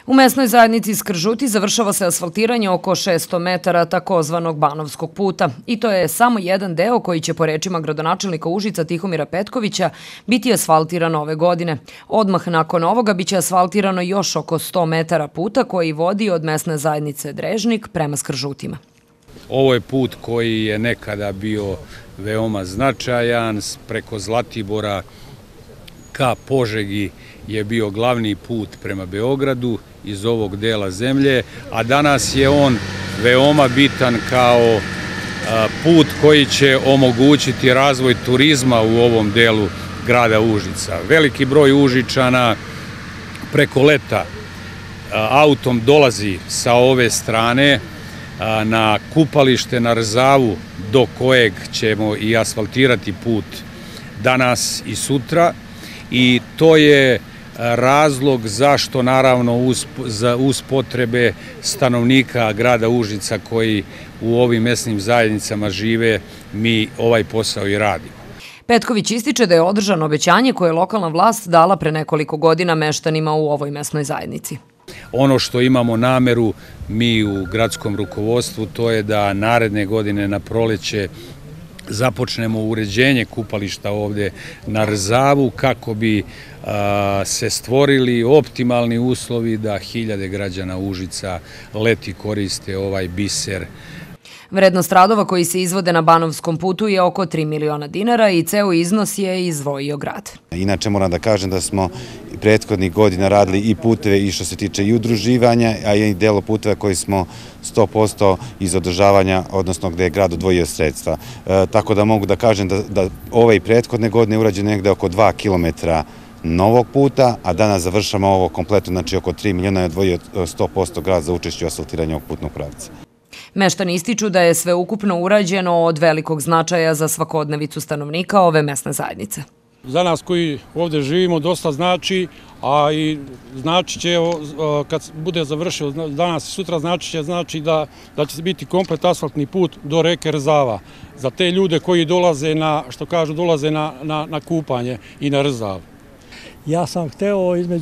U mesnoj zajednici Skržuti završava se asfaltiranje oko 600 metara takozvanog Banovskog puta i to je samo jedan deo koji će po rečima gradonačelnika Užica Tihomira Petkovića biti asfaltiran ove godine. Odmah nakon ovoga biće asfaltirano još oko 100 metara puta koji vodi od mesne zajednice Drežnik prema Skržutima. Ovo je put koji je nekada bio veoma značajan, preko Zlatibora ka Požegi je bio glavni put prema Beogradu iz ovog dela zemlje, a danas je on veoma bitan kao put koji će omogućiti razvoj turizma u ovom delu grada Užica. Veliki broj Užičana preko leta autom dolazi sa ove strane na kupalište na Rzavu, do kojeg ćemo i asfaltirati put danas i sutra, i to je razlog zašto naravno uz potrebe stanovnika grada Užica koji u ovim mesnim zajednicama žive, mi ovaj posao i radimo. Petković ističe da je održano obećanje koje je lokalna vlast dala pre nekoliko godina meštanima u ovoj mesnoj zajednici. Ono što imamo nameru mi u gradskom rukovodstvu, to je da naredne godine na proleće započnemo uređenje kupališta ovde na Rzavu kako bi se stvorili optimalni uslovi da hiljade građana Užica leti koriste ovaj biser. Vrednost radova koji se izvode na Banovskom putu je oko 3 miliona dinara i ceo iznos je izdvojio grad. Inače moram da kažem da smo prethodnih godina radili i puteve i što se tiče i udruživanja, a i delo puteva koji smo 100% iz održavanja, odnosno gde je grad odvojio sredstva. Tako da mogu da kažem da ove i prethodne godine urađeno negde oko 2 kilometra novog puta, a danas završamo ovo kompletno, znači oko 3 miliona je odvojio 100% grad za učešće u asfaltiranju ovog putnog pravca. Meštani ističu da je sve ukupno urađeno od velikog značaja za svakodnevicu stanovnika ove mesne zajednice. Za nas koji ovdje živimo dosta znači, a i znači će, kad bude završio danas i sutra, znači da će biti komplet asfaltni put do reke Rzava. Za te ljude koji dolaze na kupanje i na Rzav. Ja sam hteo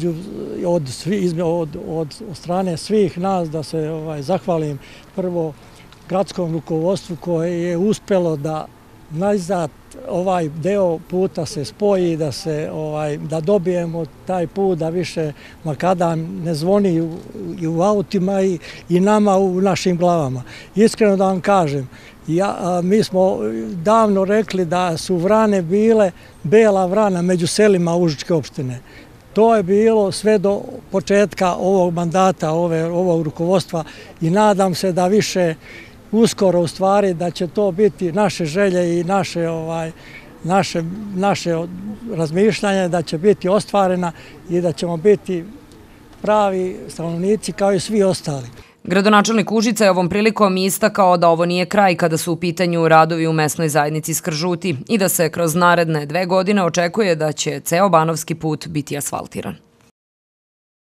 od strane svih nas da se zahvalim prvo gradskom rukovodstvu koje je uspelo da najzad ovaj deo puta se spoji, da dobijemo taj put, da više makadam ne zvoni i u autima i nama u našim glavama. Iskreno da vam kažem, mi smo davno rekli da su vrane bile bela vrana među selima Užičke opštine. To je bilo sve do početka ovog mandata, ovog rukovodstva, i nadam se da više uskoro u stvari da će to biti naše želje i naše razmišljanje da će biti ostvarena i da ćemo biti pravi stanovnici kao i svi ostali. Gradonačelnik Užica je ovom prilikom istakao da ovo nije kraj kada su u pitanju radovi u mesnoj zajednici Skržuti i da se kroz naredne 2 godine očekuje da će ceo Banovski put biti asfaltiran.